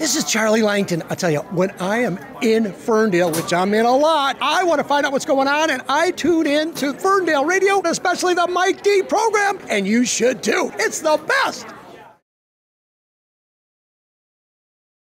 This is Charlie Langton. I'll tell you, when I am in Ferndale, which I'm in a lot, I want to find out what's going on, and I tune in to Ferndale Radio, especially the Mike D program, and you should too. It's the best.